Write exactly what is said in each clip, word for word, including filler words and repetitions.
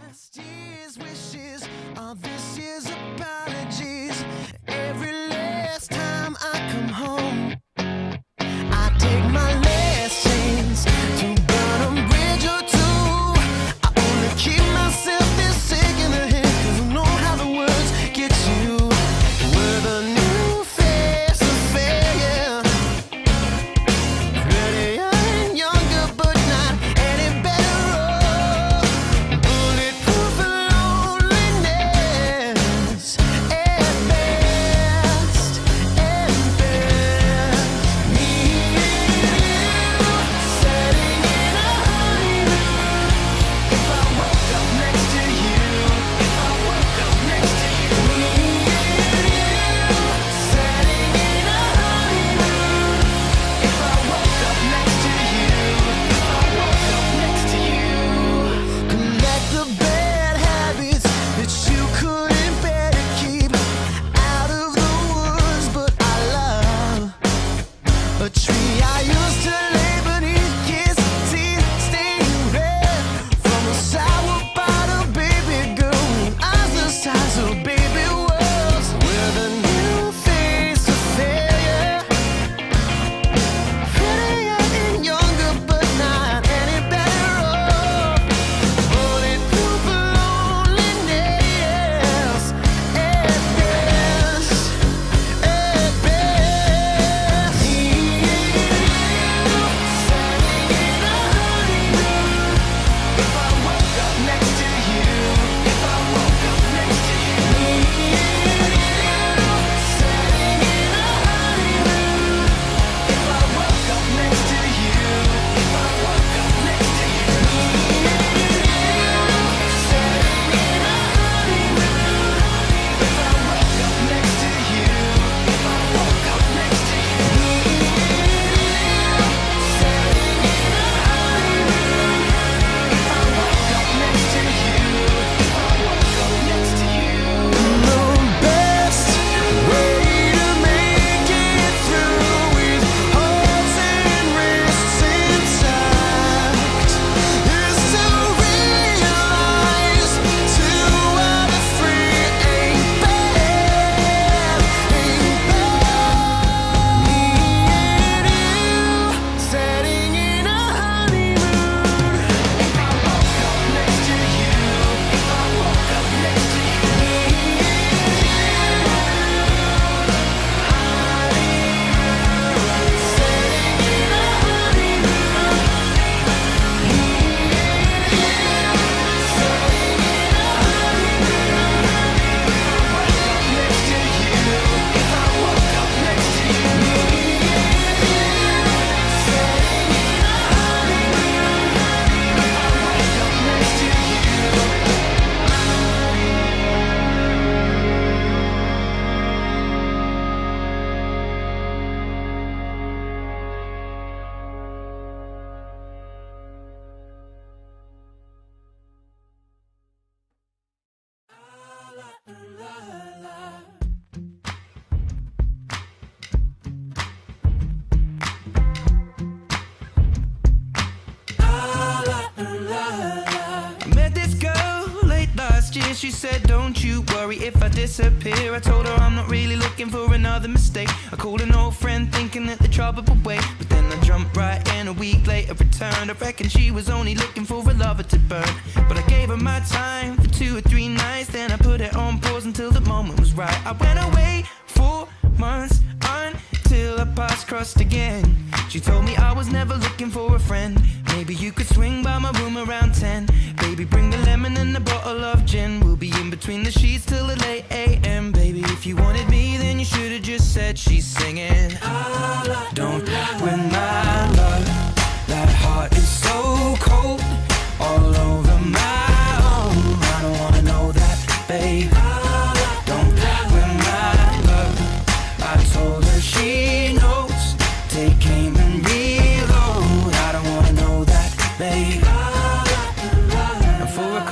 Last year's wishes are this year's apologies. Every last time I come home, I take my last chance to burn a bridge or two. I only keep myself this sick in the head, 'cause I know how the words get you. We're the new face of failure, prettier and younger, but not any better off. Bulletproof loneliness at best, at best. Me and you sitting in a honeymoon. If I woke up next to you, if I woke up next to you. Me and you sitting in a honeymoon. If I woke up next to you, if I woke up next to you. Collect the bad habits that you couldn't bear to keep out of the woods, but I love a tree I used to lay beneath, kiss teeth stained red from a sour bottle, baby girl, with eyes the size of baby worlds. We're the new face of failure, prettier and younger, but not any better off. Bulletproof loneliness at best, at best. Me and you sitting in a honeymoon. If I woke up next to you, if I woke up next to you. Me and you sitting in a honeymoon. If I woke up next to you, if I woke up next to you. Me and you sitting in a honeymoon. If I woke up next to you, if I woke up next to you. Me and you sitting in a honeymoon. If I woke up next to you, if I woke up next to you. The best way to make it through with hearts and wrists intact is to realize two out of three ain't bad, ain't bad. Me and you sitting in a honeymoon. If I woke up next to you, if I woke up next to you. Me and you sitting in a honeymoon. Me and you sitting in a honeymoon. If I woke up next to you, if I woke up next to you. Me and you sitting in a honeymoon. If I woke up next to you. I met this girl late last year. She said, don't you worry if I disappear. I told her I'm not really looking for another mistake. I called an old friend thinking that the trouble would wait, but then I jumped right in. A week later returned. I reckon she was only looking for a lover to burn, but I gave her my time for two or three nights. Then I put it on pause until the moment was right. I went away for months until our paths crossed again. She told me I was never looking for a friend. Maybe you could swing by my room around ten. Baby, bring the lemon and a bottle of gin. We'll be in between the sheets till the late A M Baby, if you wanted me, then you should've just said she's singing. Don't win my love. That heart is so cold, all over my own. I don't wanna know that, babe. Don't win my love. I told her she knows. Take aim and reload. I don't wanna know that, babe. And for a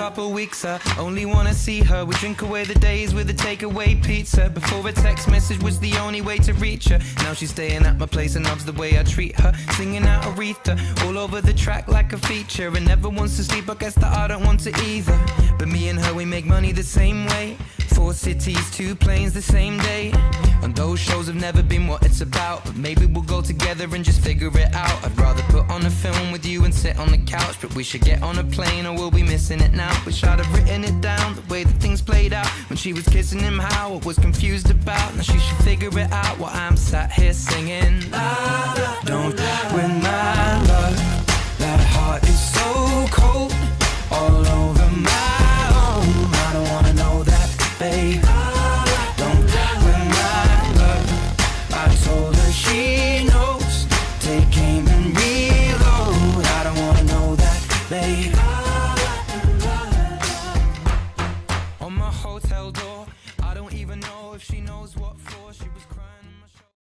couple weeks. I only wanna see her. We drink away the days with a takeaway pizza. Before a text message was the only way to reach her. Now she's staying at my place and loves the way I treat her. Singing out Aretha all over the track like a feature. And never wants to sleep, I guess that I don't want to either. But me and her, we make money the same way. Four cities, two planes the same day. And those shows have never been what it's about. But maybe we'll go together and just figure it out. I'd rather put on a film with you and sit on the couch. But we should get on a plane or we'll be missing it now. Wish I'd have written it down, the way that things played out. When she was kissing him, how I was confused about. Now she should figure it out while I'm sat here singing. Don't win my